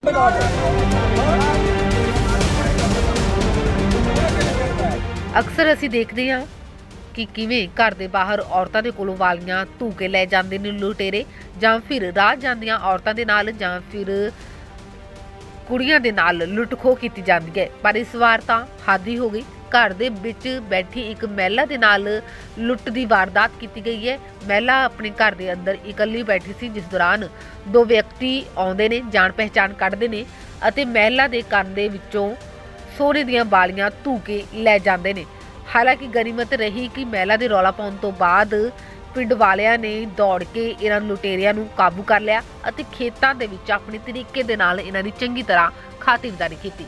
अक्सर असीं देखते हैं कि किवें घर दे बाहर औरतां दे कोलों वालियां धू के लै जांदे ने लुटेरे, जां फिर राह जांदियां औरतां दे नाल जां फिर कुड़ियां दे नाल लुट खोह कीती जांदी है। पर इस वार तां हद ही हो गई। घर दे विच बैठी एक महिला दे नाल लुट दी वारदात की गई है। महिला अपने घर दे अंदर इकल्ली बैठी सी, जिस दौरान दो व्यक्ति आउंदे ने, जान पहचान कढ़दे ने अते महिला दे कंन दे विचों सोने दीयां वालियां धू के लै जांदे ने। हालांकि गनीमत रही कि महिला दे रौला पाउण तो बाद पिंड वालियां ने दौड़ के इन्हां लुटेरियां नूं काबू कर लिया अते खेतां दे विच अपने तरीके दे नाल इन्हां दी चंगी तरह खातिरदारी कीती।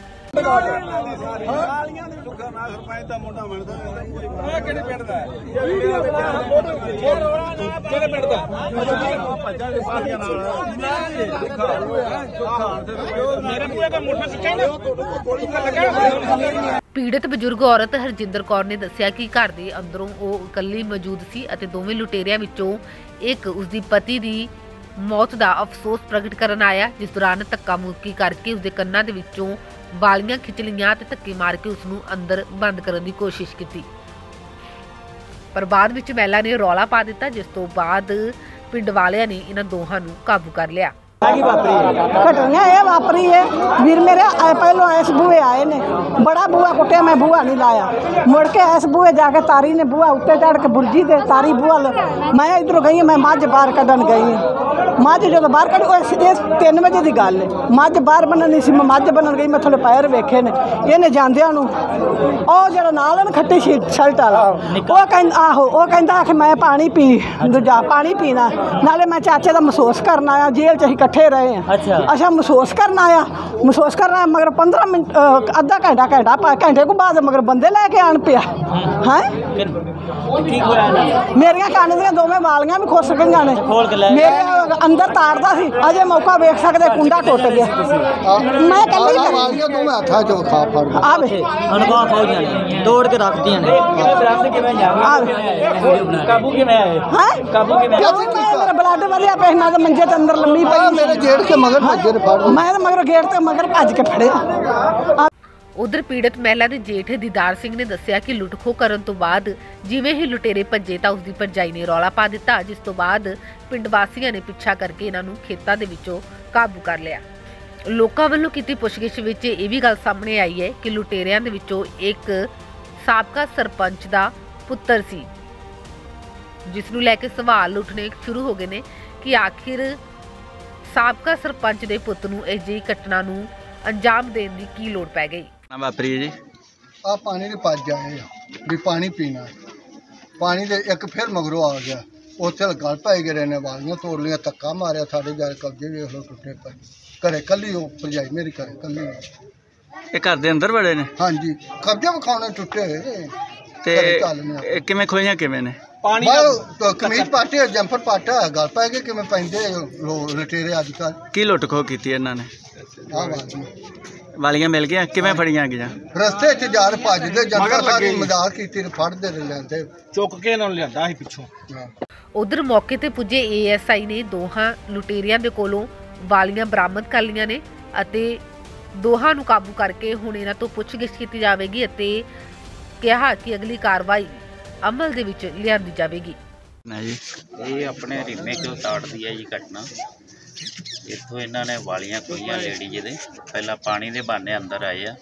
पीड़ित बजुर्ग औरत हरजिंदर कौर ने दस्सिया कि घर दे अंदरों वो इकल्ली मौजूद सी अते दोवें लुटेरियां विचों एक उसदी पति दी मौत का अफसोस प्रगट करन आया, जिस दौरान धक्का मुक्की करके उसके कन्नां दे विचों वालियां खिच लईआं ते धक्के मार के उसनूं अंदर बंद करन दी कोशिश की। पर बाद विच महिला ने रौला पा दिता, जिस तो बाद पिंड वालियां ने इन्हां दोहां नूं काबू कर लिया। घटना ये वापरी है वीर मेरे। पहलों इस बूहे आए ने, बड़ा बूहा कुटिया, मैं बूहा नहीं लाया। मुड़ के इस बूहे जाके तारी ने बूहा उत्ते चढ़ के बुरजी दे तारी बूहा मैं इधरों गई, मैं मझ बाहर कढ़न गई हूँ। मझ जो बाहर कढ़ी 3 बजे की गल है, मझ बाहर बननी सी, मैं मझ बनन गई, मैं थोड़े पैर वेखे ने इन्हें जांदियां नूं ਉਹ ਜਿਹੜਾ ਨਾਲ न खट्टी शर्ट वाला ਉਹ ਕਹਿੰਦਾ आहो ਉਹ ਕਹਿੰਦਾ कि मैं पानी पी दूजा पानी पीना, नाले मैं चाचे का महसूस करना आया, जेल च इकट्ठे रहे हैं। अच्छा महसूस करना आया, महसूस करना मगर 15 मिनट अद्धा घंटे को बाद मगर बंदे लैके आन पिया है। मेरिया कन्न दियां दोवें वालियां भी खुस गई ने, मेरे अंदर तारदा सी, अजे मौका वेख सकदे कुंडा टुट गया। मैं दौड़ के रखदियां ने काबू किवें आए? काबू किवें मेरा ब्लड वधिया पे, मैं तो मंजे ते अंदर लम्मी पई, मेरे गेट के मगर भज्जे ने फड़, मैं मगर गेट ते मगर भज के फड़िया। उधर पीड़ित महिला के जेठ दीदार सिंह ने दस्सिया कि लुट खोह करन तो बाद जिवें ही लुटेरे भज्जे तां उसदी भरजाई ने रौला पा दिता, जिस तो बाद पिंड वासियां ने पिछा करके इन्हां नूं खेतां दे विचों काबू कर लिया। लोकां वल्लों कीती पुछगिछ विच इह वी गल सामने आई है कि लुटेरियां दे विचों एक साबका सरपंच दा पुत्तर सी, जिस नूं लैके सवाल उठने शुरू हो गए ने कि आखिर साबका सरपंच दे पुत्त नूं इह जिही घटना नूं अंजाम देण दी की लोड़ पै गई। वापरी जी आ पानी दे पज आए भी पानी पीना, पानी दे एक फिर मगरों आ गया, उत्थे गल पाई गए ने, वालियां तोड़ लिया, धक्का मारिया, साढ़े जाए कब्जे वेख लो टुटे पे, घरे कली हो भरजाई मेरी घरे कली। ये घर दे अंदर बड़े ने? हाँ जी, कब्जे विखाने टुटे ते किवें खोईयां किवें ने? कमीज पाटे जंपर पाटा गल पाए गए किवें पैंदे लुटेरे अजकल। की लुट खोह कीती इन्हां ने? वालियां मिल गया किवें फड़ियां गईयां? रस्ते च जार भजदे जनता सारी मजाक कीती, फड़दे लैंदे चुक के इन्हां नूं लिआंदा सी पिछों। उधर मौके ते पुजे ASI ने दोहां लुटेरियां दे कोलों वालियां बरामद कर लियां ने अते दोहां नूं काबू करके हुण इन्हां तों पुछगिछ कीती जावेगी अते कहा कि अगली कार्रवाई अमल दे विच लिआंदी जावेगी। ये अपने रिमे चो ताड़दी है जी घटना। इत्थों इन्हां ने वालियां खोईयां लेडीज दे, पहला पानी दे बहाने अंदर आए आ,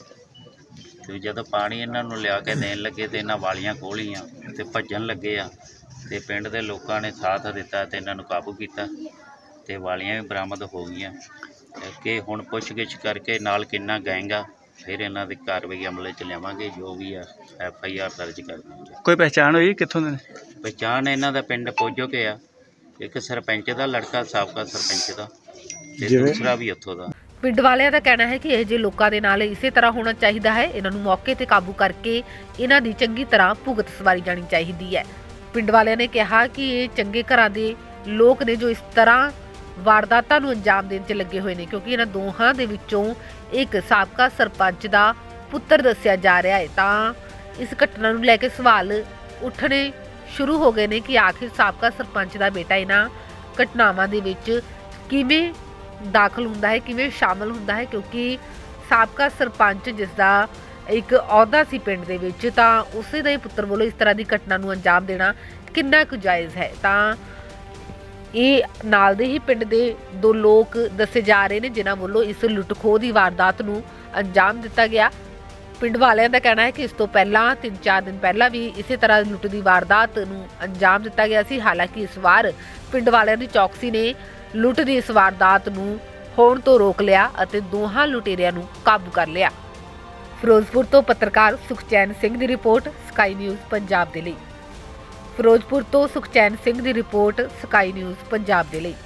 तो जदों पानी इन्हां नूं लिया के देण लगे तो इन्हां वालियां खोह लईआं ते भज्जण लगे आ, ते पिंड दे लोकां ने साथ दिता ते इन्हां नूं काबू कीता ते वालियां भी बरामद हो गईयां। कि हुण पुछगिछ करके नाल किन्ना गैंग आ, फिर इन्हां दी कार्रवाई अमले च लियावांगे, जो भी आ FIR दर्ज कर देंगे। कोई पहचान हुई कित्थों दे? पहचान इन्हां दा पिंड पोजो के आ, एक सरपंच दा लड़का साबका सरपंच दा ते दूसरा भी उत्थों दा। पिंड वालियां दा कहना है कि इह जे लोकां दे नाल इसे तरह होना चाहिदा है, इन्हां नूं मौके ते काबू करके इन्हां दी चंगी तरह भुगत सवारी जानी चाहिदी है। पिंड वालियां ने कहा कि ये चंगे घरां दे लोक ने जो इस तरह वारदातां नूं अंजाम देण च लगे हुए हैं, क्योंकि इन्हां दोहां दे विचों एक साबका सरपंच दा पुत्तर दस्सिया जा रहा है। तां इस घटना नूं लैके सवाल उठने शुरू हो गए ने कि आखिर साबका सरपंच दा बेटा इन्हां घटनावां दे विच किवें ਦਾਖਲ ਹੁੰਦਾ ਹੈ, ਕਿਵੇਂ ਸ਼ਾਮਲ ਹੁੰਦਾ ਹੈ, ਕਿਉਂਕਿ ਸਾਬਕਾ ਸਰਪੰਚ ਜਿਸ ਦਾ ਇੱਕ ਅਹੁਦਾ ਸੀ ਪਿੰਡ ਦੇ ਵਿੱਚ, ਤਾਂ ਉਸੇ ਦਾ ਹੀ ਪੁੱਤਰ ਵੱਲੋਂ ਇਸ ਤਰ੍ਹਾਂ ਦੀ ਘਟਨਾ ਨੂੰ ਅੰਜਾਮ ਦੇਣਾ ਕਿੰਨਾ ਕੁ ਜਾਇਜ਼ ਹੈ। ਤਾਂ ਇਹ ਨਾਲ ਦੇ ਹੀ ਪਿੰਡ ਦੇ 2 ਲੋਕ ਦੱਸੇ ਜਾ ਰਹੇ ਨੇ ਜਿਨ੍ਹਾਂ ਵੱਲੋਂ ਇਸ ਲੁੱਟ-ਖੋਹ ਦੀ ਵਾਰਦਾਤ ਨੂੰ ਅੰਜਾਮ ਦਿੱਤਾ ਗਿਆ। ਪਿੰਡ ਵਾਲਿਆਂ ਦਾ ਕਹਿਣਾ ਹੈ ਕਿ ਇਸ ਤੋਂ ਪਹਿਲਾਂ 3-4 ਦਿਨ ਪਹਿਲਾਂ ਵੀ ਇਸੇ ਤਰ੍ਹਾਂ ਲੁੱਟ ਦੀ ਵਾਰਦਾਤ ਨੂੰ ਅੰਜਾਮ ਦਿੱਤਾ ਗਿਆ ਸੀ। ਹਾਲਾਂਕਿ ਇਸ ਵਾਰ ਪਿੰਡ ਵਾਲਿਆਂ ਦੀ ਚੌਕਸੀ ਨੇ ਲੁੱਟ ਦੀ ਇਸ ਵਾਰਦਾਤ ਨੂੰ ਹੋਣ ਤੋਂ ਰੋਕ ਲਿਆ ਅਤੇ ਦੋਹਾਂ ਲੁਟੇਰਿਆਂ ਨੂੰ ਕਾਬੂ ਕਰ ਲਿਆ। ਫਿਰੋਜ਼ਪੁਰ ਤੋਂ ਪੱਤਰਕਾਰ ਸੁਖਚੈਨ ਸਿੰਘ ਦੀ ਰਿਪੋਰਟ, ਸਕਾਈ ਨਿਊਜ਼ ਪੰਜਾਬ ਦੇ ਲਈ। ਫਿਰੋਜ਼ਪੁਰ ਤੋਂ ਸੁਖਚੈਨ ਸਿੰਘ ਦੀ ਰਿਪੋਰਟ, ਸਕਾਈ ਨਿਊਜ਼ ਪੰਜਾਬ ਦੇ ਲਈ।